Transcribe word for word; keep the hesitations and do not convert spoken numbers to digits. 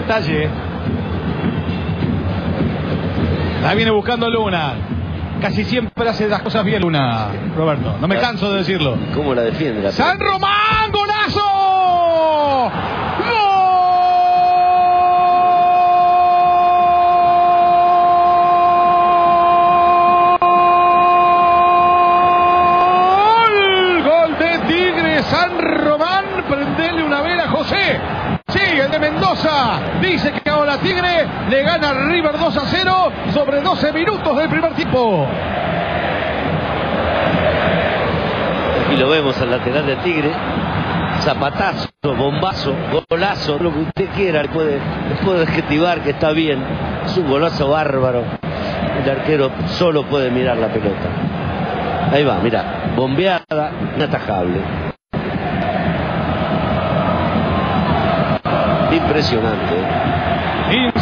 detalle. La viene buscando Luna. Casi siempre hace las cosas bien Luna, Roberto. No me canso de decirlo. ¿Cómo la defiende? La ¡San Román! ¡Golazo! ¡Gol! ¡Gol de Tigre! ¡San Román! Prendele una vela, José. Sí, el de Mendoza. Dice que ahora Tigre le gana a River dos a cero sobre doce minutos del primer tiempo. Y lo vemos al lateral de Tigre. Zapatazo, bombazo, golazo, lo que usted quiera. Le puede, le puede adjetivar que está bien. Es un golazo bárbaro. El arquero solo puede mirar la pelota. Ahí va, mira. Bombeada, inatajable. Impresionante.